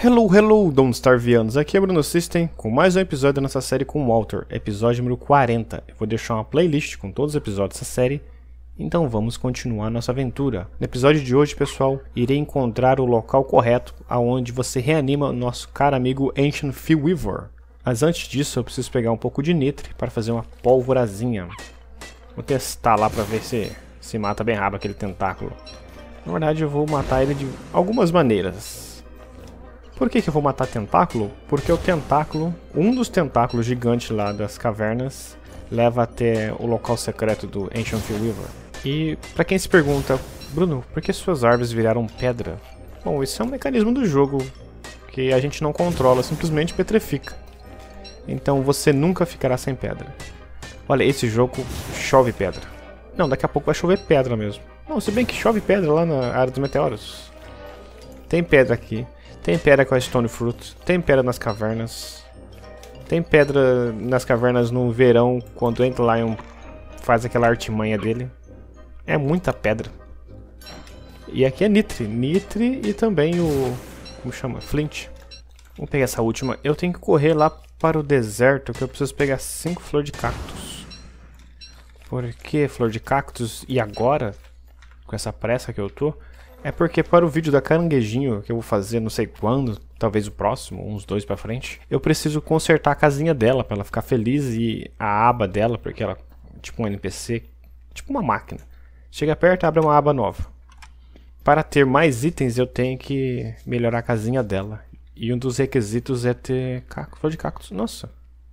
Hello, Don't Starvianos, aqui é Bruno System com mais um episódio da nossa série com o Walter, episódio número 40. Eu vou deixar uma playlist com todos os episódios dessa série, então vamos continuar nossa aventura. No episódio de hoje, pessoal, irei encontrar o local correto aonde você reanima o nosso caro amigo Ancient Feweaver. Mas antes disso, eu preciso pegar um pouco de nitre para fazer uma pólvorazinha. Vou testar lá para ver se mata bem rápido aquele tentáculo. Na verdade, eu vou matar ele de algumas maneiras. Por que eu vou matar tentáculo? Porque o tentáculo, um dos tentáculos gigantes lá das cavernas, leva até o local secreto do Ancient Feweaver. E pra quem se pergunta, Bruno, por que suas árvores viraram pedra? Bom, isso é um mecanismo do jogo que a gente não controla, simplesmente petrifica. Então você nunca ficará sem pedra. Olha, esse jogo chove pedra. Não, daqui a pouco vai chover pedra mesmo. Não, se bem que chove pedra lá na área dos meteoros. Tem pedra aqui. Tem pedra com a Stone Fruit, tem pedra nas cavernas. Tem pedra nas cavernas no verão, quando o Antlion faz aquela artimanha dele. É muita pedra. E aqui é Nitre. Nitre e também o... como chama? Flint. Vamos pegar essa última. Eu tenho que correr lá para o deserto, que eu preciso pegar 5 flores de cactus. Por que flor de cactus? E agora? Com essa pressa que eu tô... É porque para o vídeo da caranguejinho, que eu vou fazer não sei quando, talvez o próximo, uns 2 pra frente, eu preciso consertar a casinha dela para ela ficar feliz e a aba dela, porque ela é tipo um NPC, tipo uma máquina. Chega perto, abre uma aba nova. Para ter mais itens, eu tenho que melhorar a casinha dela. E um dos requisitos é ter flor de cactus. Nossa.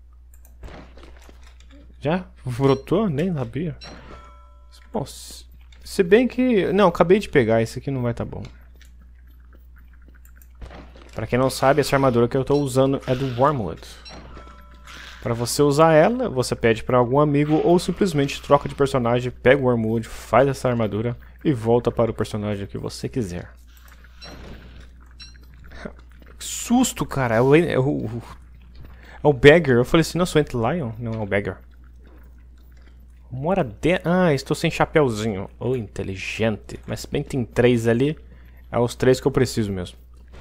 Já brotou? Nem sabia. Bom, se bem que... Não, acabei de pegar. Esse aqui não vai estar bom. Pra quem não sabe, essa armadura que eu estou usando é do Wormwood. Pra você usar ela, você pede pra algum amigo ou simplesmente troca de personagem, pega o Wormwood, faz essa armadura e volta para o personagem que você quiser. Que susto, cara! É o Beggar. Eu falei assim, não, sou Antlion? Não, é o Beggar. Mora dentro... Ah, estou sem chapéuzinho. Oh, inteligente. Mas bem que tem 3 ali. É os 3 que eu preciso mesmo.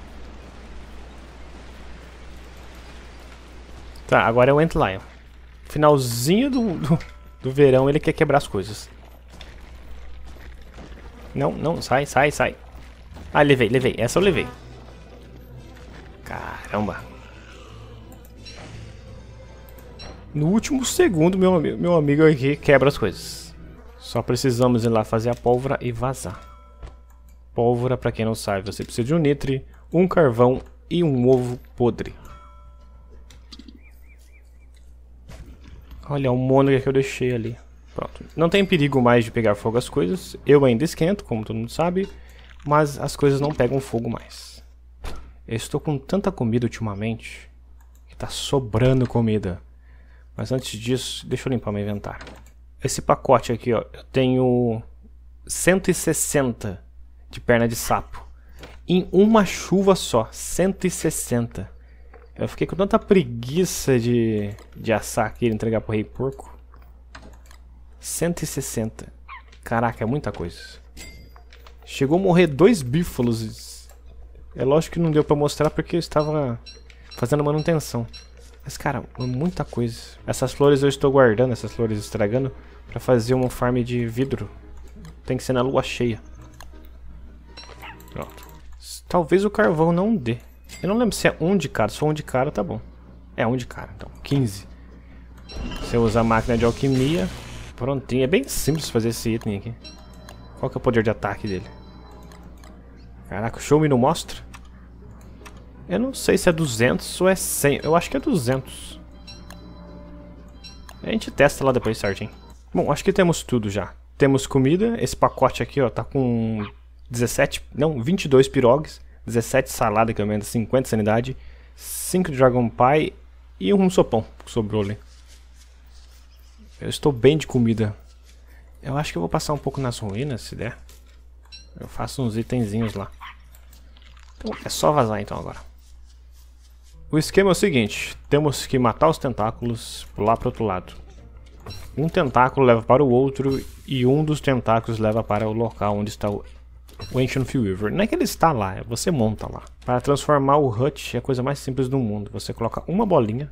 Tá, agora é o Antlion. Finalzinho do verão ele quer quebrar as coisas. Não, sai. Ah, levei. Essa eu levei. Caramba. No último segundo, meu amigo aqui quebra as coisas. Só precisamos ir lá fazer a pólvora e vazar. Pólvora, pra quem não sabe, você precisa de um nitre, um carvão e um ovo podre. Olha, o mônaco que eu deixei ali. Pronto. Não tem perigo mais de pegar fogo as coisas. Eu ainda esquento, como todo mundo sabe. Mas as coisas não pegam fogo mais. Eu estou com tanta comida ultimamente que tá sobrando comida. Mas antes disso, deixa eu limpar meu inventário. Esse pacote aqui, ó, eu tenho 160 de perna de sapo. Em uma chuva só, 160. Eu fiquei com tanta preguiça de assar aqui e entregar pro Rei Porco. 160. Caraca, é muita coisa. Chegou a morrer 2 bífalos. É lógico que não deu pra mostrar porque eu estava fazendo manutenção. Mas, cara, é muita coisa. Essas flores eu estou guardando, essas flores estragando, pra fazer uma farm de vidro. Tem que ser na lua cheia. Pronto. Talvez o carvão não dê. Eu não lembro se é 1 de cada. Se for 1 de cada, tá bom. É 1 de cada, então. 15. Se eu usar a máquina de alquimia, prontinho. É bem simples fazer esse item aqui. Qual que é o poder de ataque dele? Caraca, o show me não mostra. Eu não sei se é 200 ou é 100. Eu acho que é 200. A gente testa lá depois certinho. Bom, acho que temos tudo já. Temos comida. Esse pacote aqui, ó, tá com 22 pirogues. 17 salada que aumenta 50 sanidade. 5 de Dragon Pie. E um sopão que sobrou ali. Eu estou bem de comida. Eu acho que eu vou passar um pouco nas ruínas, se der. Eu faço uns itenzinhos lá. Então é só vazar então agora. O esquema é o seguinte, temos que matar os tentáculos, pular para o outro lado. Um tentáculo leva para o outro e um dos tentáculos leva para o local onde está o o Ancient Weaver. Não é que ele está lá, é você monta lá. Para transformar o Hut é a coisa mais simples do mundo. Você coloca uma bolinha.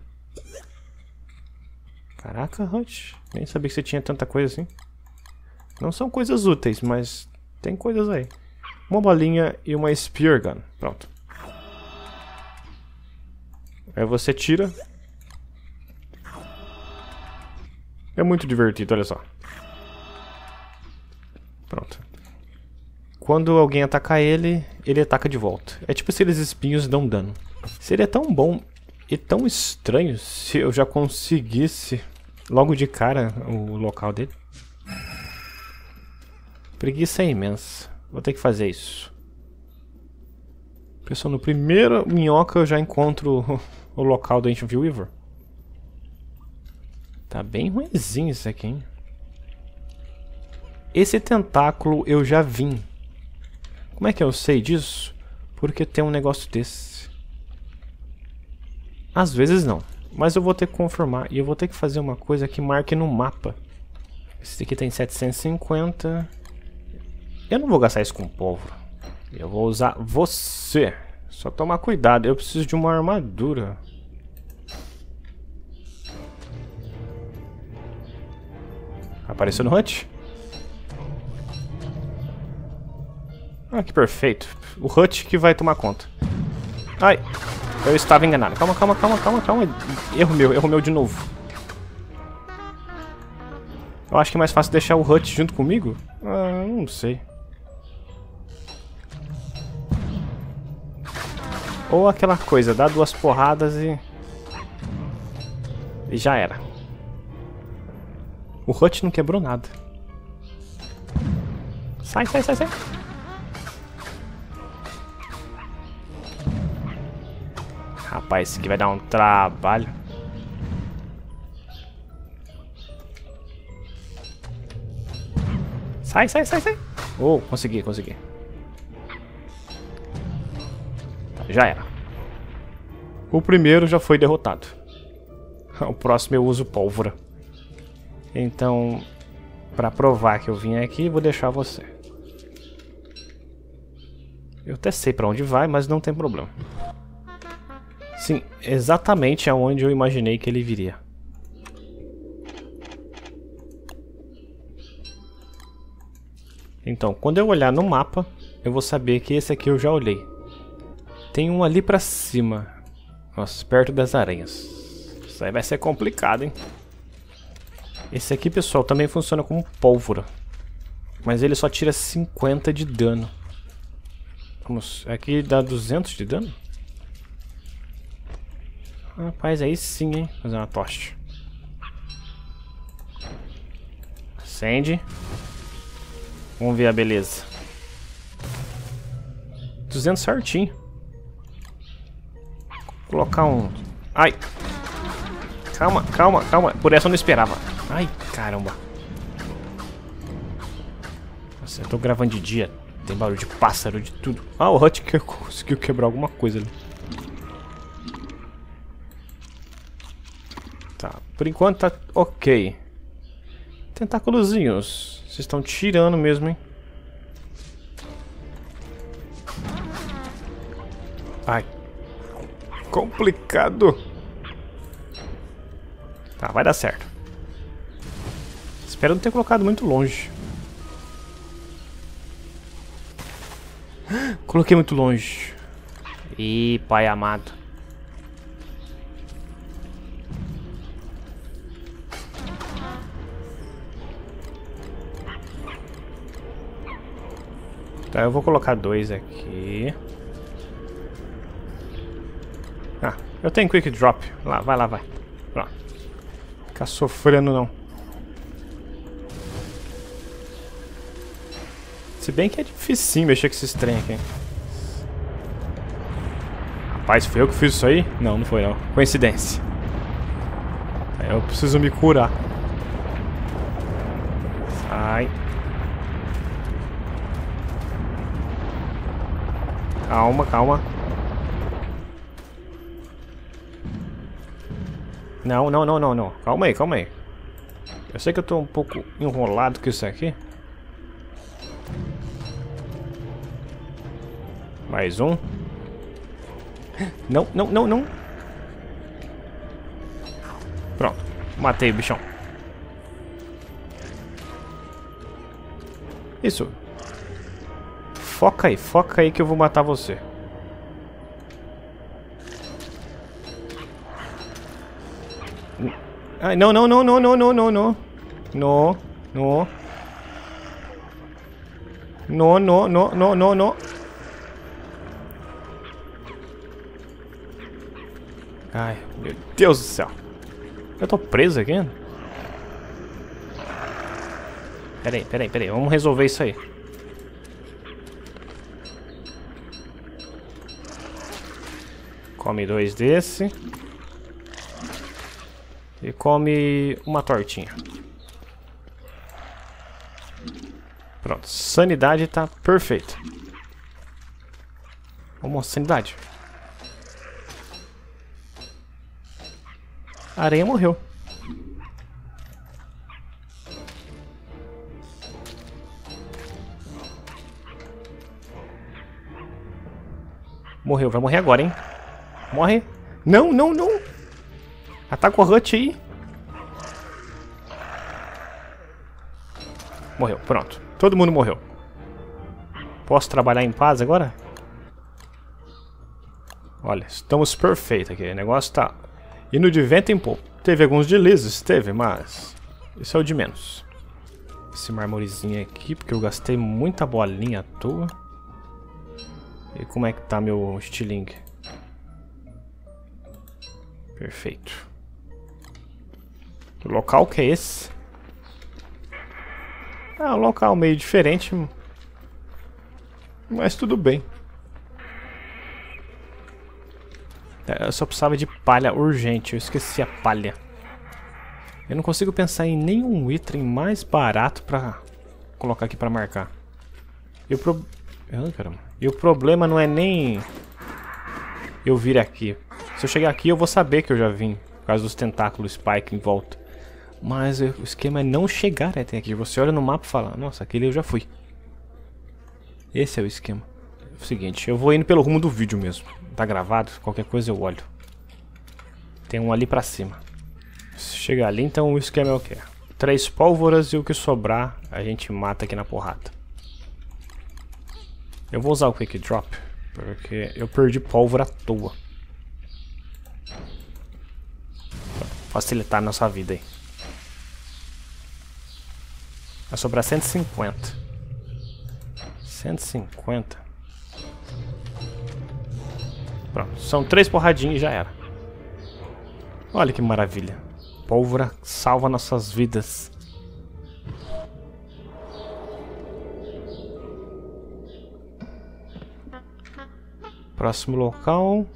Caraca, Hut. Nem sabia que você tinha tanta coisa assim. Não são coisas úteis, mas tem coisas aí. Uma bolinha e uma Spear Gun. Pronto. Aí você tira. É muito divertido, olha só. Pronto. Quando alguém atacar ele, ele ataca de volta. É tipo se eles espinhos dão dano. Seria tão bom e tão estranho se eu já conseguisse logo de cara o local dele. Preguiça é imensa. Vou ter que fazer isso. Pessoal, no primeiro minhoca eu já encontro o local do Ancient Weaver. Tá bem ruimzinho isso aqui, hein? Esse tentáculo eu já vim. Como é que eu sei disso? Porque tem um negócio desse. Às vezes não. Mas eu vou ter que confirmar. E eu vou ter que fazer uma coisa que marque no mapa. Esse aqui tem 750. Eu não vou gastar isso com pólvora. Eu vou usar você. Só tomar cuidado. Eu preciso de uma armadura. Apareceu no Hut? Ah, que perfeito. O Hut que vai tomar conta. Ai, eu estava enganado. Calma. Erro meu de novo. Eu acho que é mais fácil deixar o Hut junto comigo. Ah, não sei. Ou aquela coisa, dá 2 porradas e já era. O Hut não quebrou nada. Sai. Rapaz, isso aqui vai dar um trabalho. Sai. Oh, consegui. Já era. O primeiro já foi derrotado. O próximo eu uso pólvora. Então, para provar que eu vim aqui, vou deixar você. Eu até sei para onde vai, mas não tem problema. Sim, exatamente aonde eu imaginei que ele viria. Então, quando eu olhar no mapa, eu vou saber que esse aqui eu já olhei. Tem um ali pra cima. Nossa, perto das aranhas. Isso aí vai ser complicado, hein? Esse aqui, pessoal, também funciona como pólvora. Mas ele só tira 50 de dano. Vamos, aqui dá 200 de dano? Rapaz, aí sim, hein? Vou fazer uma tocha. Acende. Vamos ver a beleza. 200 certinho. Vou colocar um... Ai! Calma. Por essa eu não esperava. Ai, caramba. Nossa, eu tô gravando de dia. Tem barulho de pássaro, de tudo. Ah, o Hut que conseguiu quebrar alguma coisa ali. Tá, por enquanto tá ok. Tentáculozinhos. Vocês estão tirando mesmo, hein? Ai. Complicado. Tá, vai dar certo. Espero não ter colocado muito longe. Coloquei muito longe. Ih, pai amado. Tá, eu vou colocar 2 aqui. Ah, eu tenho Quick Drop. Vai lá. Pronto. Ficar sofrendo não. Se bem que é difícil mexer com esses trem aqui. Rapaz, foi eu que fiz isso aí? Não foi não. Coincidência. Eu preciso me curar. Sai. Calma. Não. Calma aí. Eu sei que eu tô um pouco enrolado com isso aqui. Mais um. Não, não, não, não. Pronto. Matei o bichão. Isso. Foca aí que eu vou matar você. Ai, não, não, não, não, não, não, não, não. Não, não. Não, não, não, não, não, não. Ai, meu Deus do céu. Eu tô preso aqui? Peraí. Vamos resolver isso aí. Come 2 desse. E come uma tortinha. Pronto, sanidade tá perfeita. Vamos, sanidade. A aranha morreu. Morreu, vai morrer agora, hein? Morre. Não, não, não. Ataca o Hut aí. Morreu, pronto. Todo mundo morreu. Posso trabalhar em paz agora? Olha, estamos perfeitos aqui. O negócio tá indo de vento em pouco. Teve alguns deslizes, teve, mas isso é o de menos. Esse marmorezinho aqui, porque eu gastei muita bolinha à toa. E como é que tá meu estilingue? Perfeito. O local que é esse? Ah, um local meio diferente. Mas tudo bem. Eu só precisava de palha urgente. Eu esqueci a palha. Eu não consigo pensar em nenhum item mais barato pra colocar aqui pra marcar. E o problema não é nem eu vir aqui. Se eu chegar aqui eu vou saber que eu já vim, por causa dos tentáculos Spike em volta. Mas o esquema é não chegar até aqui. Você olha no mapa e fala, nossa, aquele eu já fui. Esse é o esquema. É o seguinte, eu vou indo pelo rumo do vídeo mesmo. Tá gravado, qualquer coisa eu olho. Tem um ali pra cima. Se chegar ali, então o esquema é o quê? 3 pólvoras e o que sobrar a gente mata aqui na porrada. Eu vou usar o Quick Drop, porque eu perdi pólvora à toa. Pra facilitar a nossa vida aí. Vai sobrar 150. 150. Pronto, são 3 porradinhas e já era. Olha que maravilha. Pólvora salva nossas vidas. Próximo local.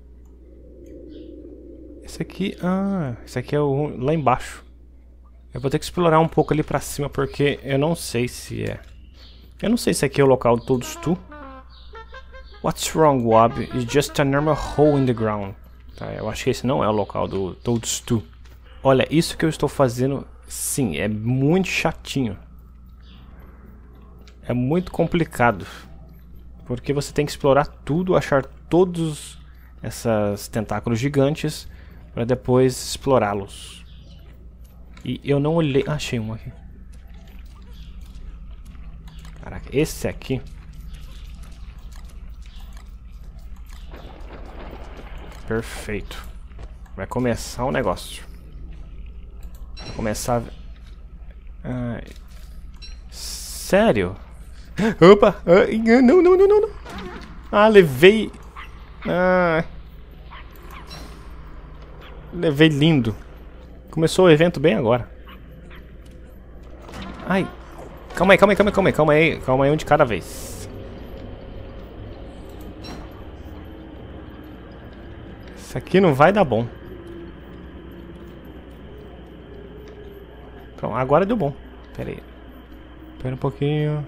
Esse aqui... Ah, esse aqui é o lá embaixo. Eu vou ter que explorar um pouco ali pra cima, porque eu não sei se é... Eu não sei se aqui é o local do Toadstool. What's wrong, Wob? It's just a normal hole in the ground. Tá, eu acho que esse não é o local do Toadstool. Olha, isso que eu estou fazendo, sim, é muito chatinho. É muito complicado. Porque você tem que explorar tudo, achar todos esses tentáculos gigantes para depois explorá-los. E eu não olhei... Ah, achei um aqui. Caraca, esse aqui... Perfeito. Vai começar o negócio. Vai começar... Ai. Sério? Opa! Não, não, não, não, não. Ah, levei... Ah. Levei lindo. Começou o evento bem agora. Ai. Calma aí, um de cada vez. Isso aqui não vai dar bom. Pronto, agora deu bom. Pera aí. Espera um pouquinho.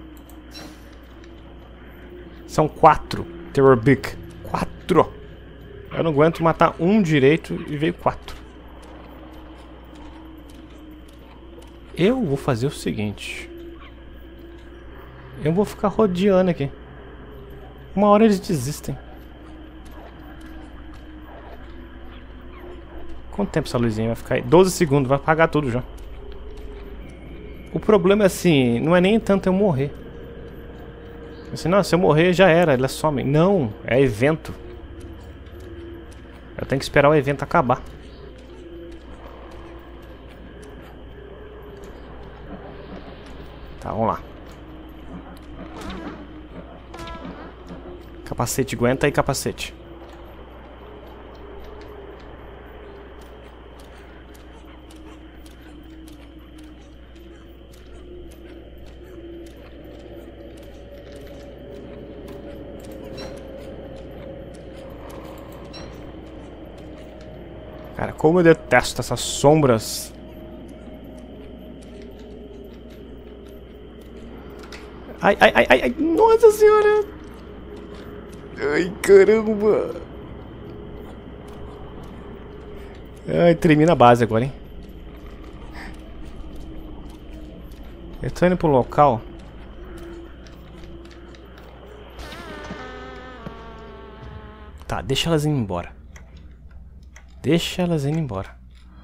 São 4. Terror Big. 4. Eu não aguento matar um direito e veio 4. Eu vou fazer o seguinte. Eu vou ficar rodeando aqui. Uma hora eles desistem. Quanto tempo essa luzinha vai ficar aí? 12 segundos, vai apagar tudo já. O problema é assim, não é nem tanto eu morrer. Assim, não, se eu morrer já era, elas somem. Não, é evento. Eu tenho que esperar o evento acabar. Tá, vamos lá. Capacete, aguenta aí, capacete. Cara, como eu detesto essas sombras. Ai, ai, ai, ai, ai, nossa senhora! Ai, caramba! Ai, tremi na base agora, hein? Eu tô indo pro local. Tá, deixa elas indo embora. Deixa elas indo embora.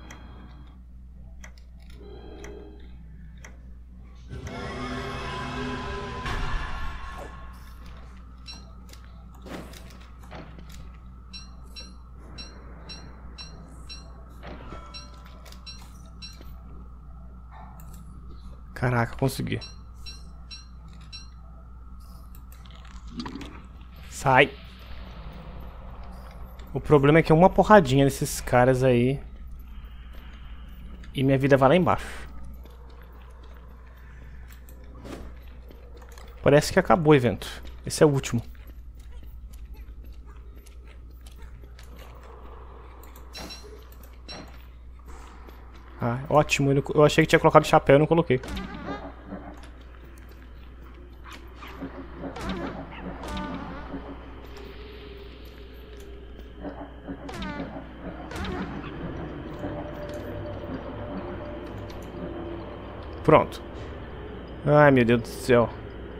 Caraca, consegui. Sai. O problema é que é uma porradinha desses caras aí e minha vida vai lá embaixo. Parece que acabou o evento. Esse é o último. Ah, ótimo. Eu achei que tinha colocado chapéu e não coloquei. Pronto. Ai, meu Deus do céu.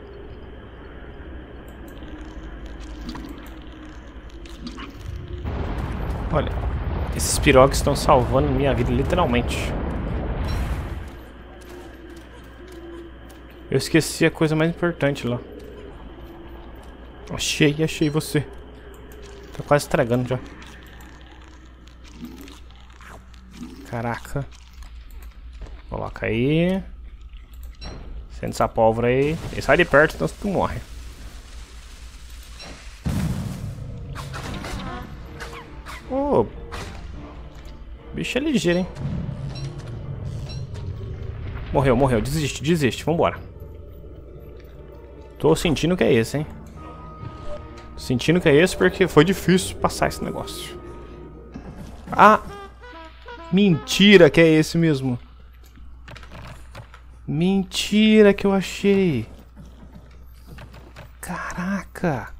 Olha, esses pirogues estão salvando minha vida, literalmente. Eu esqueci a coisa mais importante lá. Achei você. Tô quase estragando já. Caraca. Coloca aí. Sente essa pólvora aí. E sai de perto, senão tu morre. Ô, bicho é ligeiro, hein? Morreu. Desiste. Vambora. Tô sentindo que é esse, hein? Sentindo que é esse porque foi difícil passar esse negócio. Ah! Mentira que é esse mesmo. Mentira que eu achei. Caraca.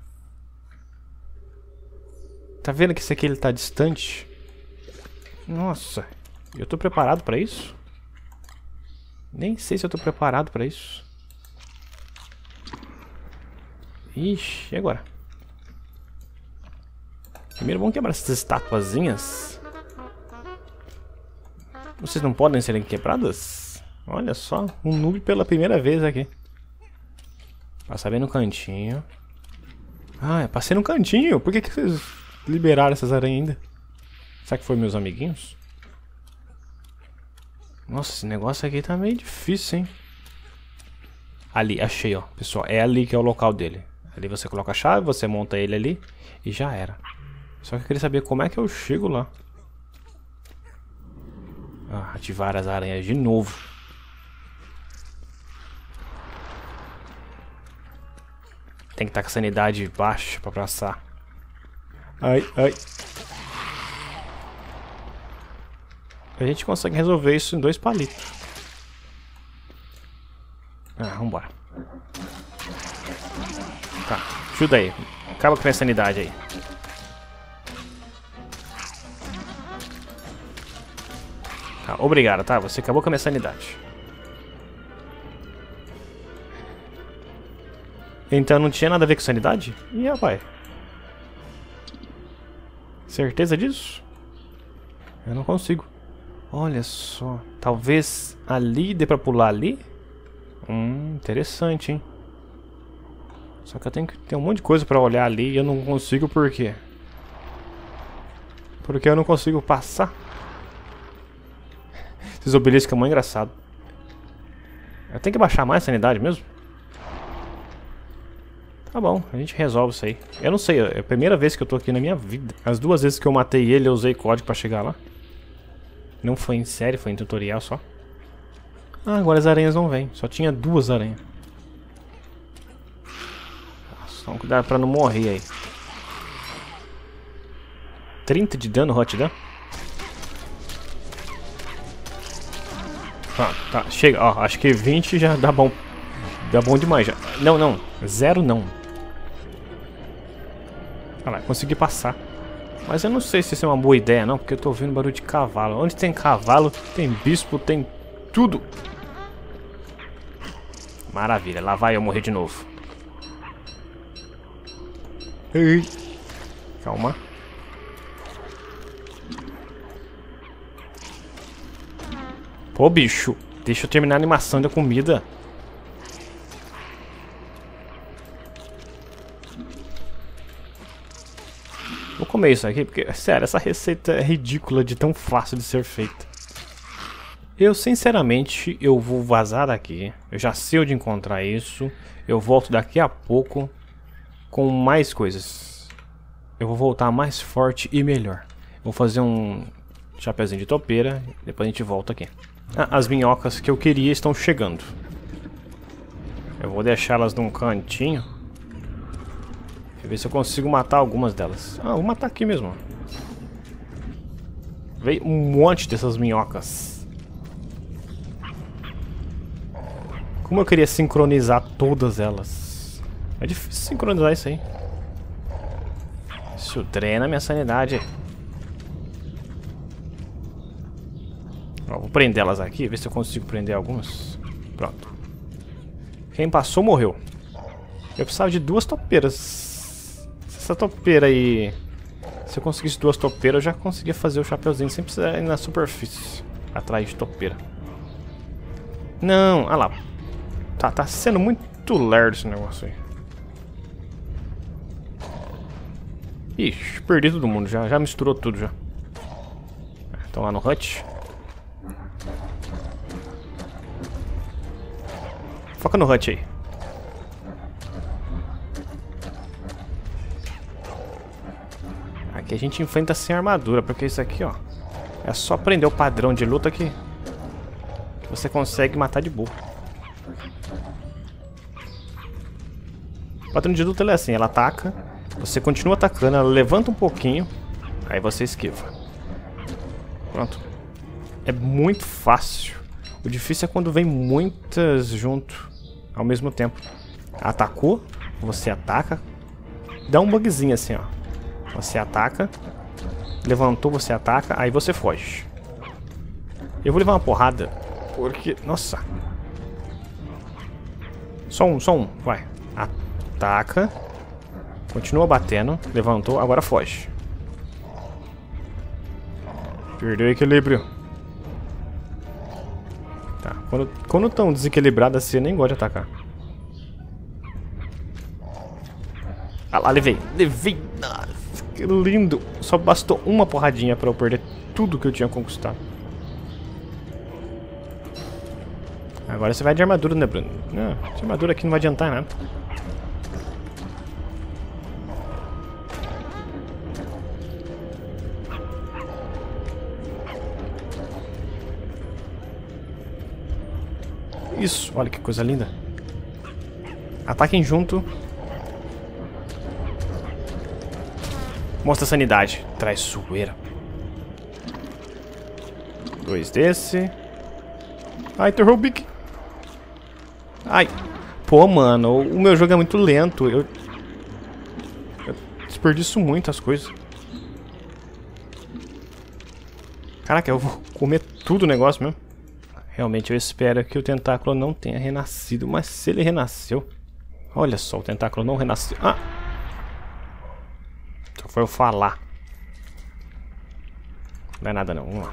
Tá vendo que esse aqui ele tá distante? Nossa. Eu tô preparado pra isso? Nem sei se eu tô preparado pra isso. Ixi, e agora? Primeiro vamos quebrar essas estatuazinhas. Vocês não podem serem quebradas? Olha só, um noob pela primeira vez aqui. Passar bem no cantinho. Ah, eu passei no cantinho. Por que vocês liberaram essas aranhas ainda? Será que foi meus amiguinhos? Nossa, esse negócio aqui tá meio difícil, hein? Ali, achei, ó. Pessoal, é ali que é o local dele. Ali você coloca a chave, você monta ele ali e já era. Só que eu queria saber como é que eu chego lá. Ah, ativar as aranhas de novo. Tem que estar com a sanidade baixa pra passar. Ai. A gente consegue resolver isso em 2 palitos. Ah, vambora. Tá, ajuda aí. Acaba com a minha sanidade aí. Tá, obrigado, tá? Você acabou com a minha sanidade. Então não tinha nada a ver com sanidade? Ih, rapaz. Certeza disso? Eu não consigo. Olha só. Talvez ali dê pra pular ali? Interessante, hein? Só que eu tenho que ter um monte de coisa pra olhar ali e eu não consigo por quê? Porque eu não consigo passar. Esses obeliscos é muito engraçado. Eu tenho que baixar mais a sanidade mesmo? Tá bom, a gente resolve isso aí. Eu não sei, é a primeira vez que eu tô aqui na minha vida. As 2 vezes que eu matei ele, eu usei código pra chegar lá. Não foi em série, foi em tutorial só. Ah, agora as aranhas não vêm. Só tinha 2 aranhas. Só cuidado pra não morrer aí. 30 de dano, hot dano. Tá, chega. Ó, acho que 20 já dá bom. Dá bom demais já. Não. 0 não. Olha lá, consegui passar. Mas eu não sei se isso é uma boa ideia não, porque eu tô ouvindo barulho de cavalo. Onde tem cavalo, tem bispo, tem tudo. Maravilha, lá vai eu morrer de novo. Ei. Calma. Pô, bicho, deixa eu terminar a animação da comida. Vou comer isso aqui, porque, sério, essa receita é ridícula de tão fácil de ser feita. Eu, sinceramente, eu vou vazar daqui. Eu já sei onde encontrar isso. Eu volto daqui a pouco com mais coisas. Eu vou voltar mais forte e melhor. Vou fazer um chapeuzinho de topeira. Depois a gente volta aqui. Ah, as minhocas que eu queria estão chegando. Eu vou deixá-las num cantinho. Deixa eu ver se eu consigo matar algumas delas. Ah, vou matar aqui mesmo. Veio um monte dessas minhocas. Como eu queria sincronizar todas elas. É difícil sincronizar isso aí. Isso drena minha sanidade. Ó, vou prender elas aqui, ver se eu consigo prender algumas. Pronto. Quem passou morreu. Eu precisava de 2 topeiras. Essa topeira aí... Se eu conseguisse 2 topeiras, eu já conseguia fazer o chapeuzinho sem precisar ir na superfície. Atrás de topeira. Não, olha lá. Tá sendo muito lerdo esse negócio aí. Ixi, perdi todo mundo já. Já misturou tudo já. Estão lá no hut. Foca no hut aí. Aqui a gente enfrenta sem armadura, porque isso aqui, ó, é só aprender o padrão de luta que você consegue matar de boa. O padrão de luta é assim, ela ataca, você continua atacando, ela levanta um pouquinho, aí você esquiva. Pronto. É muito fácil. O difícil é quando vem muitas junto ao mesmo tempo. Atacou, você ataca, dá um bugzinho assim, ó. Você ataca, levantou, você ataca, aí você foge. Eu vou levar uma porrada, porque... Nossa. Só um, vai. Ataca. Continua batendo, levantou, agora foge. Perdeu o equilíbrio. Tá, quando estão desequilibradas assim, eu nem gosto de atacar. Ah lá, levei. Nossa, que lindo. Só bastou uma porradinha pra eu perder tudo que eu tinha conquistado. Agora você vai de armadura, né, Bruno? Não, essa armadura aqui não vai adiantar nada. Isso, olha que coisa linda. Ataquem junto. Mostra sanidade. Traiçoeira. 2 desse. Ai, terror big. Ai. Pô, mano, o meu jogo é muito lento. Eu desperdiço muito as coisas. Caraca, eu vou comer tudo o negócio mesmo. Realmente eu espero que o tentáculo não tenha renascido. Mas se ele renasceu, Olha só, o tentáculo não renasceu. Ah! Só foi eu falar. Não é nada não, vamos lá.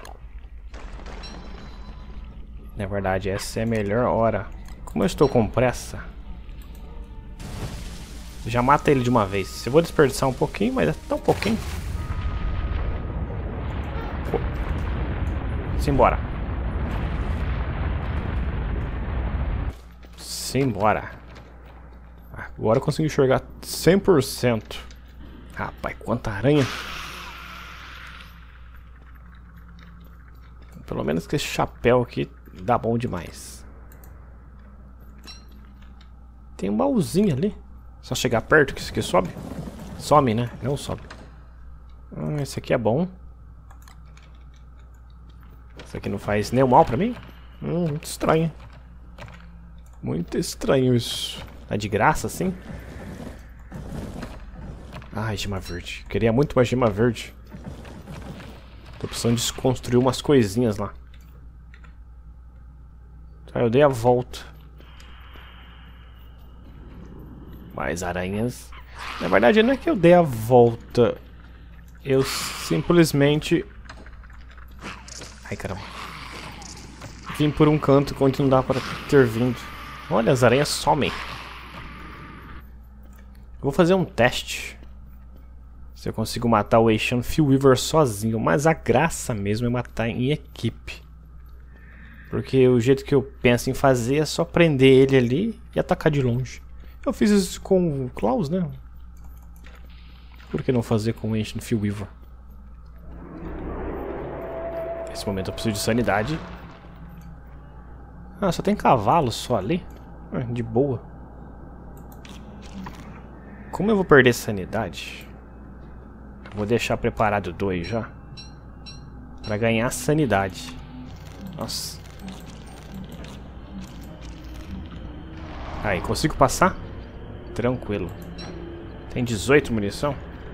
Na verdade, essa é a melhor hora. Como eu estou com pressa, já mata ele de uma vez. Eu vou desperdiçar um pouquinho, mas é tão pouquinho. Simbora. Simbora. Agora eu consigo enxergar 100%. Rapaz, quanta aranha. Pelo menos que esse chapéu aqui dá bom demais. Tem um baúzinho ali. Só chegar perto que isso aqui sobe. Some, né? Não sobe. Esse aqui é bom. Isso aqui não faz nenhum mal pra mim? Muito estranho. Muito estranho isso. Tá de graça assim? Ai, gema verde. Queria muito mais gema verde. Tô precisando desconstruir umas coisinhas lá. Aí eu dei a volta. Mais aranhas. Na verdade não é que eu dei a volta. Eu simplesmente... Ai, caramba. Vim por um canto onde não dá para ter vindo. Olha, as aranhas somem. Vou fazer um teste. Se eu consigo matar o Asian Fillweaver sozinho. Mas a graça mesmo é matar em equipe. Porque o jeito que eu penso em fazer é só prender ele ali e atacar de longe. Eu fiz isso com o Klaus, né? Por que não fazer com o Asian Fillweaver? Nesse momento eu preciso de sanidade. Ah, só tem cavalo só ali? De boa. Como eu vou perder sanidade? Vou deixar preparado 2 já. Pra ganhar sanidade. Nossa. Aí, consigo passar? Tranquilo. Tem 18 munição.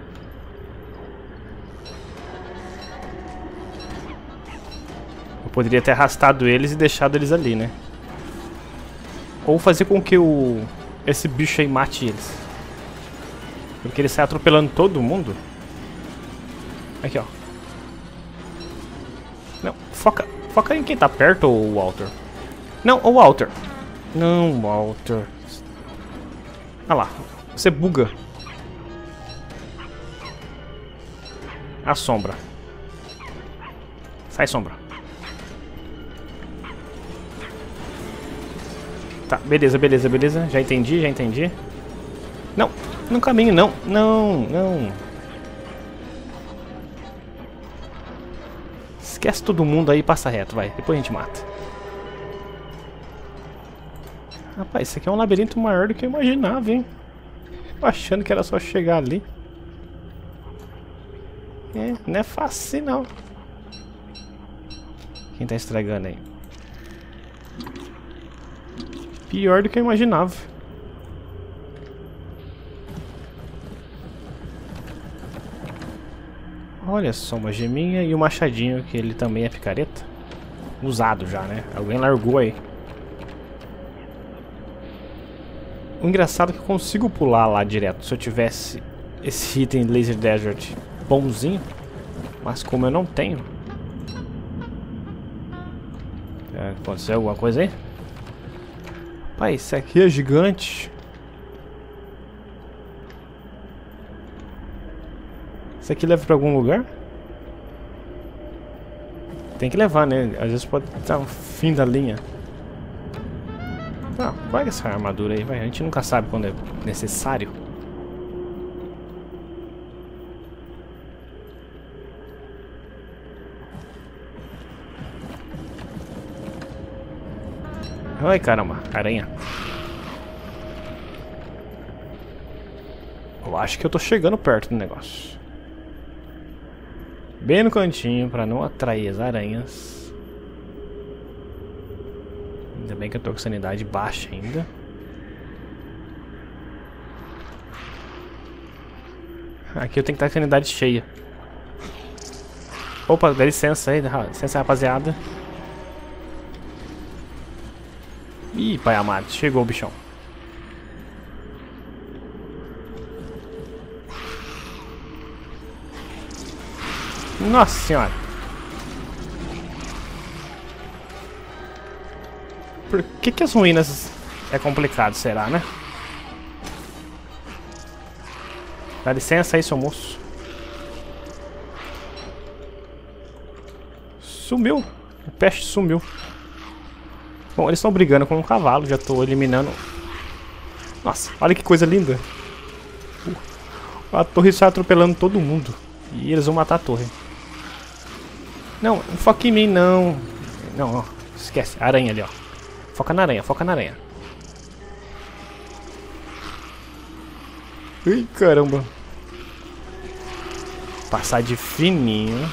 Eu poderia ter arrastado eles e deixado eles ali, né? Ou fazer com que esse bicho aí mate eles. Porque ele sai atropelando todo mundo. Aqui, ó. Não, foca em quem tá perto, ô Walter. Não, ô Walter. Não, Walter. Olha lá, você buga. A sombra. Sai, sombra. Tá, beleza, beleza, beleza. Já entendi, já entendi. Não, no caminho, não. Não, não. Esquece todo mundo aí e passa reto, vai. Depois a gente mata. Rapaz, isso aqui é um labirinto maior do que eu imaginava, hein? Tô achando que era só chegar ali. É, não é fácil não. Quem tá estragando aí? Pior do que eu imaginava. Olha só, uma geminha e um machadinho, que ele também é picareta. Usado já, né? Alguém largou aí. O engraçado é que eu consigo pular lá direto se eu tivesse esse item Laser Desert bonzinho. Mas como eu não tenho... Aconteceu alguma coisa aí? Pai, isso aqui é gigante. Isso aqui leva pra algum lugar? Tem que levar, né? Às vezes pode estar no fim da linha. Ah, pega essa armadura aí, vai. A gente nunca sabe quando é necessário. Ai, caramba, aranha. Eu acho que eu tô chegando perto do negócio. Bem no cantinho, pra não atrair as aranhas. Ainda bem que eu tô com sanidade baixa ainda. Aqui eu tenho que estar com sanidade cheia. Opa, dá licença aí, licença rapaziada. Ih, pai amado, chegou o bichão. Nossa senhora. Por que as ruínas é complicado, será, né? Dá licença aí, seu moço. Sumiu. A peste sumiu. Bom, eles estão brigando com um cavalo. Já estou eliminando. Nossa, olha que coisa linda. A torre está atropelando todo mundo. E eles vão matar a torre. Não, não foca em mim, não. Não, ó. Esquece. A aranha ali, ó. Foca na aranha, foca na aranha. Ih, caramba. Passar de fininho.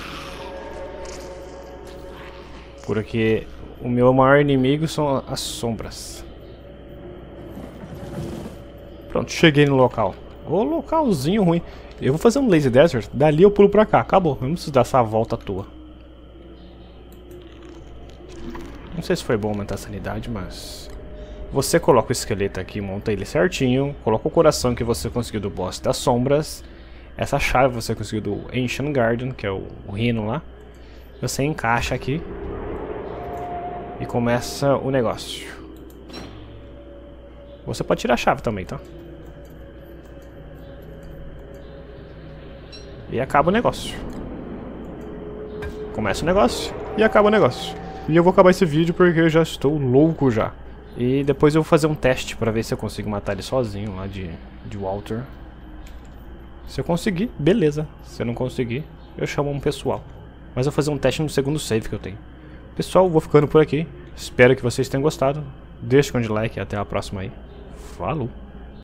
Porque o meu maior inimigo são as sombras. Pronto, cheguei no local. Ô, localzinho ruim. Eu vou fazer um Lazy Desert. Dali eu pulo pra cá. Acabou. Eu não preciso dar essa volta à toa. Não sei se foi bom aumentar a sanidade, mas... Você coloca o esqueleto aqui, monta ele certinho. Coloca o coração que você conseguiu do boss das sombras. Essa chave você conseguiu do Ancient Garden, que é o reino lá. Você encaixa aqui. E começa o negócio. Você pode tirar a chave também, tá? E acaba o negócio. Começa o negócio e acaba o negócio. E eu vou acabar esse vídeo porque eu já estou louco já. E depois eu vou fazer um teste pra ver se eu consigo matar ele sozinho lá de Walter. Se eu conseguir, beleza. Se eu não conseguir, eu chamo um pessoal. Mas eu vou fazer um teste no segundo save que eu tenho. Pessoal, vou ficando por aqui. Espero que vocês tenham gostado. Deixa um like e até a próxima aí. Falou!